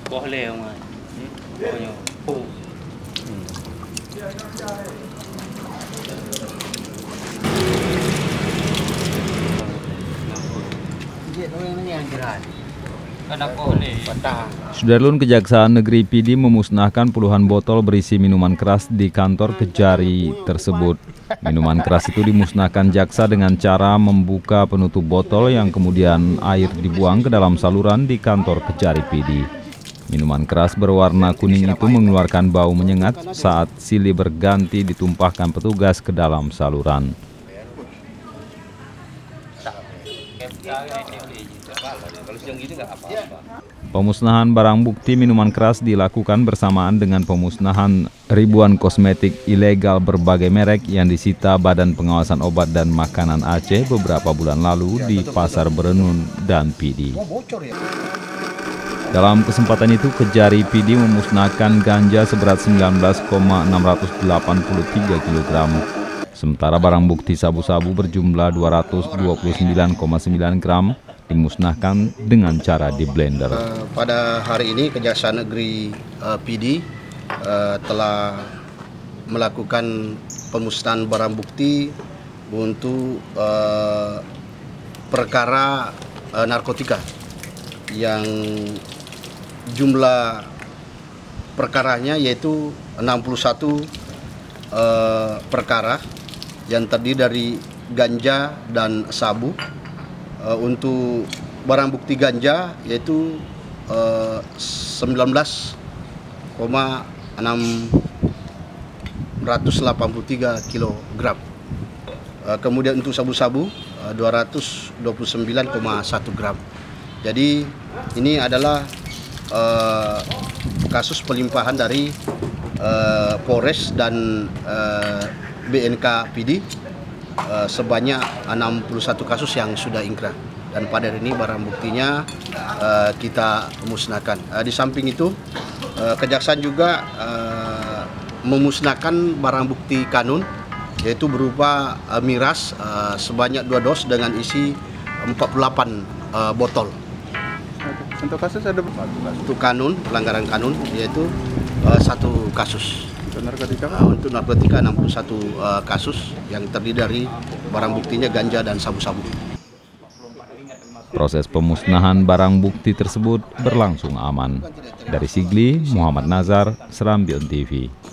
Boleh mah. Pokoknya. Sudarlun, Kejaksaan Negeri Pidi memusnahkan puluhan botol berisi minuman keras di kantor Kejari tersebut. Minuman keras itu dimusnahkan jaksa dengan cara membuka penutup botol yang kemudian air dibuang ke dalam saluran di kantor Kejari Pidi. Minuman keras berwarna kuning itu mengeluarkan bau menyengat saat silih berganti ditumpahkan petugas ke dalam saluran. Pemusnahan barang bukti minuman keras dilakukan bersamaan dengan pemusnahan ribuan kosmetik ilegal berbagai merek yang disita Badan Pengawasan Obat dan Makanan Aceh beberapa bulan lalu di Pasar Berenun dan Pidi. Dalam kesempatan itu, Kejari Pidi memusnahkan ganja seberat 19,683 kg. Sementara barang bukti sabu-sabu berjumlah 229,9 gram dimusnahkan dengan cara di blender. Pada hari ini Kejaksaan Negeri Pidi telah melakukan pemusnahan barang bukti untuk perkara narkotika yang jumlah perkaranya yaitu 61 perkara yang terdiri dari ganja dan sabu. Untuk barang bukti ganja yaitu 19,683 kg. Kemudian untuk sabu-sabu 229,1 gram. Jadi ini adalah kasus pelimpahan dari Polres dan BNK Pidi sebanyak 61 kasus yang sudah ingkrah, dan pada hari ini barang buktinya kita musnahkan. Di samping itu Kejaksaan juga memusnahkan barang bukti kanun yaitu berupa miras sebanyak 2 dos dengan isi 48 botol. Untuk kasus ada untuk kanun, pelanggaran kanun yaitu 1 kasus. Untuk narkotika? Untuk narkotika 61 kasus yang terdiri dari barang buktinya ganja dan sabu-sabu. Proses pemusnahan barang bukti tersebut berlangsung aman. Dari Sigli, Muhammad Nazar, Serambion TV.